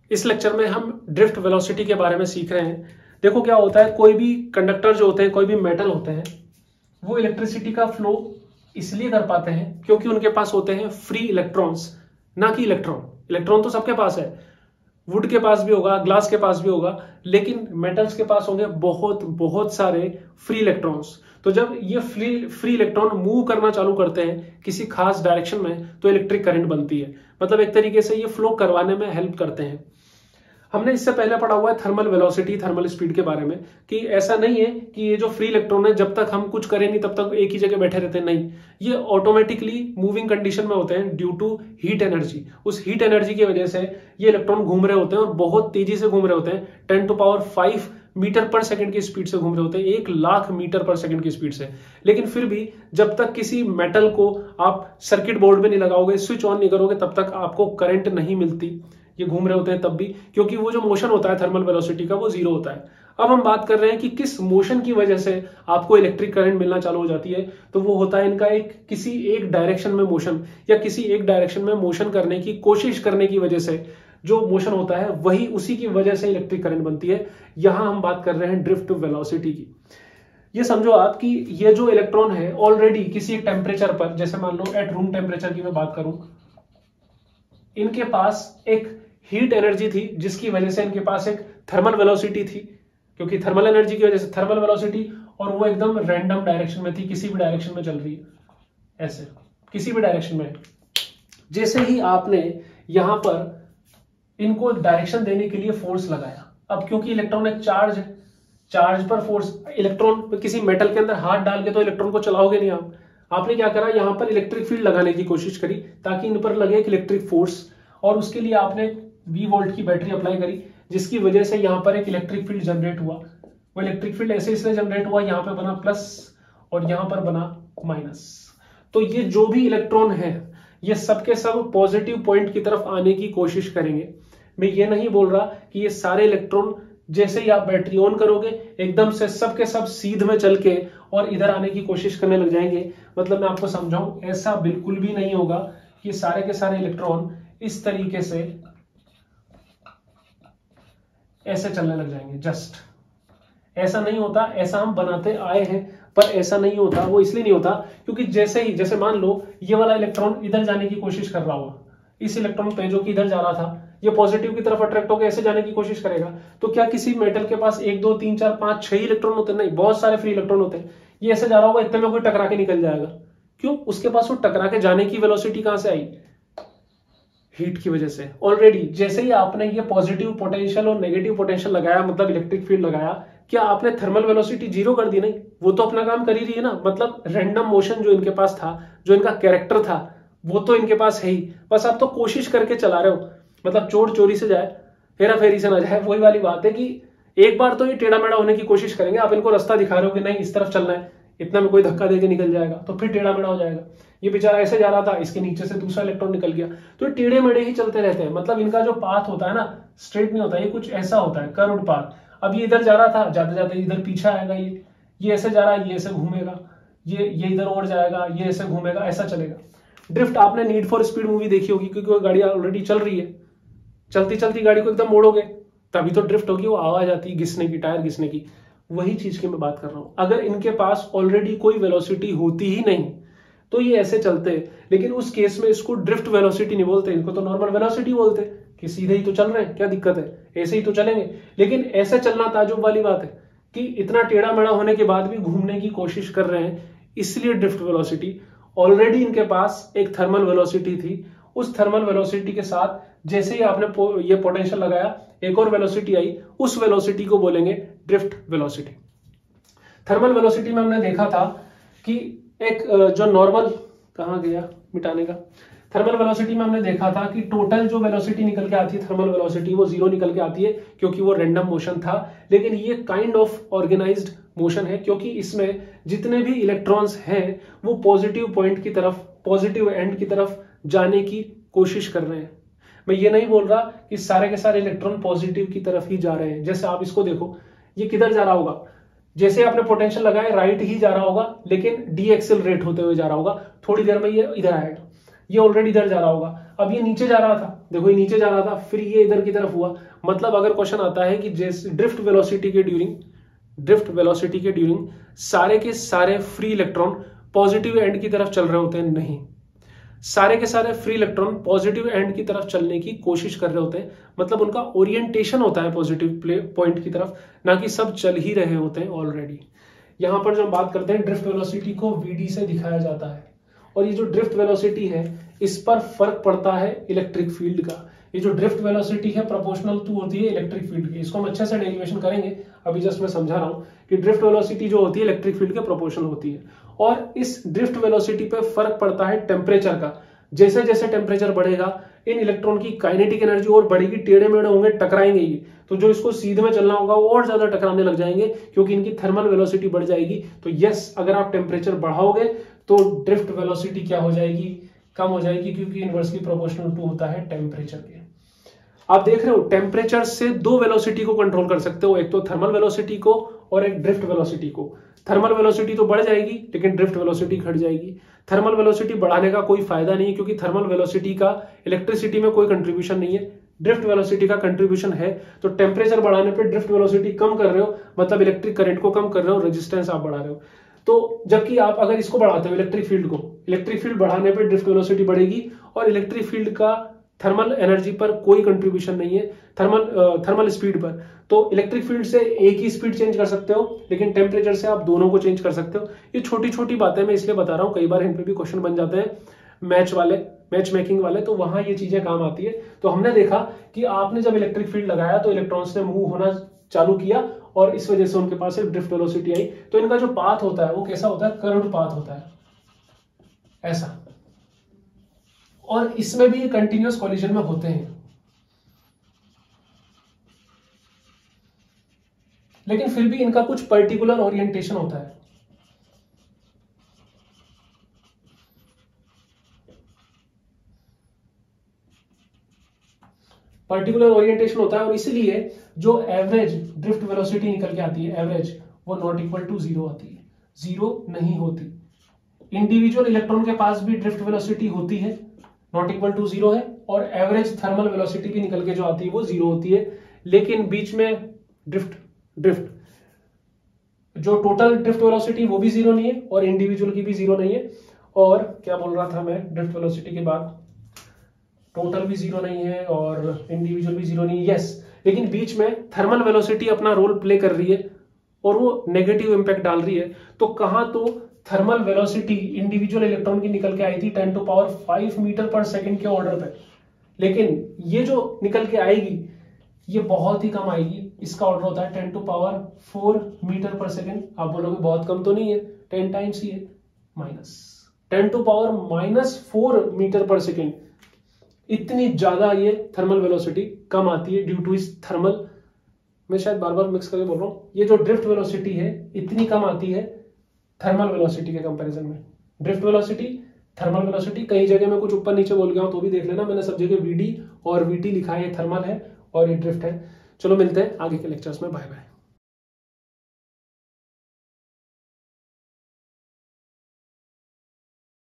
इस लेक्चर में हम ड्रिफ्ट वेलोसिटी के बारे में सीख रहे हैं। देखो क्या होता है, कोई भी कंडक्टर जो होते हैं, कोई भी मेटल होते हैं, वो इलेक्ट्रिसिटी का फ्लो इसलिए कर पाते हैं क्योंकि उनके पास होते हैं फ्री इलेक्ट्रॉन्स, ना कि इलेक्ट्रॉन। इलेक्ट्रॉन तो सबके पास है, वुड के पास भी होगा, ग्लास के पास भी होगा, लेकिन मेटल्स के पास होंगे बहुत बहुत सारे फ्री इलेक्ट्रॉन्स। तो जब ये फ्री इलेक्ट्रॉन मूव करना चालू करते हैं किसी खास डायरेक्शन में, तो इलेक्ट्रिक करंट बनती है। मतलब एक तरीके से ये फ्लो करवाने में हेल्प करते हैं। हमने इससे पहले पढ़ा हुआ है थर्मल वेलोसिटी, थर्मल स्पीड के बारे में, कि ऐसा नहीं है कि ये जो फ्री इलेक्ट्रॉन है जब तक हम कुछ करें नहीं तब तक एक ही जगह बैठे रहते हैं, नहीं, ये ऑटोमेटिकली मूविंग कंडीशन में होते हैं ड्यू टू हीट एनर्जी। उस हीट एनर्जी की वजह से ये इलेक्ट्रॉन घूम रहे होते हैं और बहुत तेजी से घूम रहे होते हैं, 10⁵ मीटर पर सेकंड की स्पीड से घूम रहे होते हैं, 1,00,000 मीटर पर सेकंड की स्पीड से। लेकिन फिर भी जब तक किसी मेटल को आप सर्किट बोर्ड में नहीं लगाओगे, स्विच ऑन नहीं करोगे, तब तक आपको करंट नहीं मिलती। ये घूम रहे होते हैं तब भी, क्योंकि वो जो मोशन होता है थर्मल वेलोसिटी का, वो जीरो होता है। अब हम बात कर रहे हैं कि किस मोशन की वजह से आपको इलेक्ट्रिक करंट मिलना चालू हो जाती है। तो वो होता है इनका किसी एक डायरेक्शन में मोशन, या किसी एक डायरेक्शन में मोशन करने की कोशिश करने की वजह से जो मोशन होता है, वही उसी की वजह से इलेक्ट्रिक करंट बनती है। यहां हम बात कर रहे हैं ड्रिफ्ट वेलोसिटी की। ये समझो आप कि ये जो इलेक्ट्रॉन है ऑलरेडी किसी एक टेम्परेचर पर, जैसे मान लो एट रूम टेम्परेचर की मैं बात करूं, इनके पास एक हीट एनर्जी थी जिसकी वजह से इनके पास एक थर्मल वेलोसिटी थी, क्योंकि थर्मल एनर्जी की वजह से थर्मल वेलोसिटी, और वो एकदम रैंडम डायरेक्शन में थी, किसी भी डायरेक्शन में चल रही है, ऐसे किसी भी डायरेक्शन में। जैसे ही आपने यहां पर इनको डायरेक्शन देने के लिए फोर्स लगाया, अब क्योंकि इलेक्ट्रॉन एक चार्ज है, चार्ज पर फोर्स, इलेक्ट्रॉन किसी मेटल के अंदर हाथ डाल के तो इलेक्ट्रॉन को चलाओगे नहीं आप। आपने क्या करा, यहां पर इलेक्ट्रिक फील्ड लगाने की कोशिश करी ताकि इन पर लगे एक इलेक्ट्रिक फोर्स, और उसके लिए आपने V वोल्ट की बैटरी अप्लाई करी, जिसकी वजह से यहां पर एक इलेक्ट्रिक फील्ड जनरेट हुआ। वो इलेक्ट्रिक फील्ड ऐसे इसलिए जनरेट हुआ, यहां पर बना प्लस और यहां पर बना माइनस। तो ये जो भी इलेक्ट्रॉन है, ये सबके सब पॉजिटिव पॉइंट की तरफ आने की कोशिश करेंगे। मैं ये नहीं बोल रहा कि ये सारे इलेक्ट्रॉन जैसे ही आप बैटरी ऑन करोगे एकदम से सबके सब सीध में चल के और इधर आने की कोशिश करने लग जाएंगे। मतलब मैं आपको समझाऊं, ऐसा बिल्कुल भी नहीं होगा कि सारे के सारे इलेक्ट्रॉन इस तरीके से ऐसे चलने लग जाएंगे। जस्ट ऐसा नहीं होता, ऐसा हम बनाते आए हैं पर ऐसा नहीं होता। वो इसलिए नहीं होता क्योंकि जैसे मान लो ये वाला इलेक्ट्रॉन इधर जाने की कोशिश कर रहा होगा, इस इलेक्ट्रॉन पे जो कि इधर जा रहा था, ये पॉजिटिव की तरफ अट्रैक्ट होकर ऐसे जाने की कोशिश करेगा। तो क्या किसी मेटल के पास 1 2 3 4 5 6 इलेक्ट्रॉन होते हैं? नहीं, बहुत सारे फ्री इलेक्ट्रॉन होते हैं। ये ऐसे जा रहा होगा, इतने में कोई टकरा के निकल जाएगा। क्यों? उसके पास वो टकरा के जाने की वेलोसिटी कहां से आई? हीट की वजह से। ऑलरेडी जैसे ही आपने ये पॉजिटिव पोटेंशियल और नेगेटिव पोटेंशियल लगाया, मतलब इलेक्ट्रिक फील्ड लगाया, क्या आपने थर्मल वेलोसिटी जीरो कर दी? नहीं, वो तो अपना काम कर ही रही है ना। मतलब रैंडम मोशन जो इनके पास था, जो इनका कैरेक्टर था, वो तो इनके पास है ही, बस आप तो कोशिश करके चला रहे हो। मतलब चोर चोरी से जाए, हेरा फेरी से ना जाए। वही वाली बात है कि एक बार तो ये टेढ़ा मेढ़ा होने की कोशिश करेंगे, आप इनको रास्ता दिखा रहे हो कि नहीं इस तरफ चलना है, इतना में कोई धक्का देके निकल जाएगा, तो फिर टेढ़ा मेढ़ा हो जाएगा। ये बेचारा ऐसे जा रहा था, इसके नीचे से दूसरा इलेक्ट्रॉन निकल गया, तो ये टेढ़े मेढ़े ही चलते रहते हैं। मतलब इनका जो पाथ होता है ना, स्ट्रेट नहीं होता, ये कुछ ऐसा होता है, कर्व्ड पाथ। अब ये इधर जा रहा था, जाते जाते इधर पीछा आएगा, ये ऐसे जा रहा है, ये ऐसे घूमेगा, ये इधर और जाएगा, ये ऐसे घूमेगा, ऐसा चलेगा। ड्रिफ्ट आपने नीड फॉर स्पीड मूवी देखी होगी, क्योंकि वो गाड़ी ऑलरेडी चल रही है। चलती चलती गाड़ी को एकदम मोड़ोगे तभी तो ड्रिफ्ट होगी, वो आवाज आती है घिसने की, टायर घिसने की। वही चीज की मैं बात कर रहा हूं। अगर इनके पास ऑलरेडी कोई वेलोसिटी होती ही नहीं तो ये ऐसे चलते, लेकिन उस केस में इसको ड्रिफ्ट वेलोसिटी नहीं बोलते, इनको तो नॉर्मल वेलोसिटी बोलते कि सीधे ही तो चल रहे हैं, क्या दिक्कत है, ऐसे ही तो चलेंगे। लेकिन ऐसे चलना ताजुब वाली बात है कि इतना टेढ़ा मेढ़ा होने के बाद भी घूमने की कोशिश कर रहे हैं, इसलिए ड्रिफ्ट वेलोसिटी। ऑलरेडी इनके पास एक थर्मल वेलोसिटी थी, उस थर्मल वेलोसिटी के साथ जैसे ही आपने ये पोटेंशियल लगाया, एक और वेलोसिटी आई, उस वेलोसिटी को बोलेंगे ड्रिफ्ट वेलोसिटी। थर्मल वेलोसिटी में हमने देखा था कि एक जो नॉर्मल, कहां गया मिटाने का, थर्मल वेलोसिटी में हमने देखा था कि टोटल जो वेलोसिटी निकल के आती है थर्मल वेलोसिटी, वो जीरो निकल के आती है, क्योंकि वो रैंडम मोशन था। लेकिन ये काइंड ऑफ ऑर्गेनाइज्ड मोशन है, क्योंकि इसमें जितने भी इलेक्ट्रॉन्स हैं वो पॉजिटिव पॉइंट की तरफ, पॉजिटिव एंड की तरफ जाने की कोशिश कर रहे हैं। मैं ये नहीं बोल रहा कि सारे के सारे इलेक्ट्रॉन पॉजिटिव की तरफ ही जा रहे हैं। जैसे आप इसको देखो, ये किधर जा रहा होगा, जैसे आपने पोटेंशियल लगाया राइट ही जा रहा होगा, लेकिन डी एक्सेलरेट होते हुए जा रहा होगा। थोड़ी देर में ये इधर आएगा, ये ऑलरेडी इधर जा रहा होगा। अब ये नीचे जा रहा था, देखो ये नीचे जा रहा था, फिर ये इधर की तरफ हुआ। मतलब अगर क्वेश्चन आता है कि जैसे ड्रिफ्ट वेलोसिटी के ड्यूरिंग सारे के सारे फ्री इलेक्ट्रॉन पॉजिटिव एंड की तरफ चल रहे होते हैं, नहीं, सारे के सारे फ्री इलेक्ट्रॉन पॉजिटिव एंड की तरफ चलने की कोशिश कर रहे होते हैं। मतलब उनका ओरिएंटेशन होता है पॉजिटिव पॉइंट की तरफ, ना कि सब चल ही रहे होते हैं ऑलरेडी। यहां पर जब बात करते हैं ड्रिफ्ट वेलोसिटी को वीडी से दिखाया जाता है, और ये जो ड्रिफ्ट वेलोसिटी है इस पर फर्क पड़ता है इलेक्ट्रिक फील्ड का। ये जो ड्रिफ्ट वेलोसिटी है प्रोपोर्शनल टू होती है इलेक्ट्रिक फील्ड की। इसको हम अच्छे से डेरिवेशन करेंगे, अभी जस्ट मैं समझा रहा हूं कि ड्रिफ्ट वेलोसिटी जो होती है इलेक्ट्रिक फील्ड के प्रोपोर्शनल होती है। और इस ड्रिफ्ट वेलोसिटी पे फर्क पड़ता है टेम्परेचर का। जैसे जैसे टेम्परेचर बढ़ेगा इन इलेक्ट्रॉन की काइनेटिक एनर्जी और बढ़ेगी, टेढ़े मेढ़े होंगे, टकराएंगे ये, तो जो इसको सीधे में चलना होगा वो और ज्यादा टकराने लग जाएंगे क्योंकि इनकी थर्मल वेलोसिटी बढ़ जाएगी। तो यस, अगर आप टेम्परेचर बढ़ाओगे तो ड्रिफ्ट वेलोसिटी क्या हो जाएगी, कम हो जाएगी, क्योंकि इनवर्सली प्रोपोर्शनल टू होता है टेम्परेचर के। आप देख रहे हो टेम्परेचर से दो वेलोसिटी को कंट्रोल कर सकते हो, एक तो थर्मल वेलोसिटी को और एक ड्रिफ्ट वेलोसिटी को। थर्मल वेलोसिटी तो बढ़ जाएगी लेकिन ड्रिफ्ट वेलोसिटी घट जाएगी। थर्मल वेलोसिटी बढ़ाने का कोई फायदा नहीं है क्योंकि थर्मल वेलोसिटी का इलेक्ट्रिसिटी में कोई कंट्रीब्यूशन नहीं है, ड्रिफ्ट वेलोसिटी का कंट्रीब्यूशन है। तो टेम्परेचर बढ़ाने पे ड्रिफ्ट वेलोसिटी कम कर रहे हो, मतलब इलेक्ट्रिक करंट को कम कर रहे हो, रेजिस्टेंस आप बढ़ा रहे हो। तो जबकि आप अगर इसको बढ़ाते हो इलेक्ट्रिक फील्ड बढ़ाने पे ड्रिफ्ट वेलोसिटी बढ़ेगी, और इलेक्ट्रिक फील्ड का थर्मल एनर्जी पर कोई कंट्रीब्यूशन नहीं है, थर्मल स्पीड पर। तो इलेक्ट्रिक फील्ड से एक ही स्पीड चेंज कर सकते हो, लेकिन टेम्परेचर से आप दोनों को चेंज कर सकते हो। ये छोटी छोटी बातें मैं इसलिए बता रहा हूं, कई बार इन पे भी क्वेश्चन बन जाते हैं मैच मेकिंग वाले, तो वहां ये चीजें काम आती है। तो हमने देखा कि आपने जब इलेक्ट्रिक फील्ड लगाया तो इलेक्ट्रॉन्स ने मूव होना चालू किया और इस वजह से उनके पास एक ड्रिफ्ट वेलोसिटी आई। तो इनका जो पाथ होता है वो कैसा होता है, कर्व्ड पाथ होता है, ऐसा। और इसमें भी कंटिन्यूअस कॉलिजन में होते हैं, लेकिन फिर भी इनका कुछ पर्टिकुलर ओरिएंटेशन होता है। पर्टिकुलर ओरिएंटेशन होता है और इसलिए जो एवरेज ड्रिफ्ट वेलोसिटी निकल के आती है, एवरेज, वो नॉट इक्वल टू जीरो आती है, जीरो नहीं होती। इंडिविजुअल इलेक्ट्रॉन के पास भी ड्रिफ्ट वेलोसिटी होती है, नॉट इक्वल टू जीरो है, और एवरेज थर्मल वेलोसिटी भी निकल के जो आती है वो जीरो होती है। लेकिन बीच में ड्रिफ्ट जो टोटल ड्रिफ्ट वेलोसिटी वो भी जीरो नहीं है और इंडिविजुअल की भी जीरो नहीं है। और क्या बोल रहा था मैं, ड्रिफ्ट वेलोसिटी के बाद टोटल भी जीरो नहीं है और इंडिविजुअल भी जीरो नहीं है, यस। लेकिन बीच में थर्मल वेलोसिटी अपना रोल प्ले कर रही है और वो नेगेटिव इंपैक्ट डाल रही है। तो कहां तो थर्मल वेलोसिटी इंडिविजुअल इलेक्ट्रॉन की निकल के आई थी 10⁵ मीटर पर सेकंड के ऑर्डर पे, लेकिन ये जो निकल के आएगी ये बहुत ही कम आएगी। इसका ऑर्डर होता है 10⁴ मीटर पर सेकंड। आप बोलोगे बहुत कम तो नहीं है, 10 टाइम्स ही है, -10⁻⁴ मीटर पर सेकंड। इतनी ज्यादा ये थर्मल वेलोसिटी कम आती है ड्यू टू इस थर्मल, मैं शायद बार बार मिक्स करके बोल रहा हूं, ये जो ड्रिफ्ट वेलोसिटी है इतनी कम आती है थर्मल वेलोसिटी के कंपैरिजन में। ड्रिफ्ट वेलोसिटी, थर्मल वेलोसिटी, कई जगह मैं कुछ ऊपर नीचे बोल गया हूं तो भी देख लेना, मैंने सब जगह वीडी और वीटी लिखा है, ये थर्मल है और ये ड्रिफ्ट है। चलो मिलते हैं आगे के लेक्चर्स में, बाय बाय।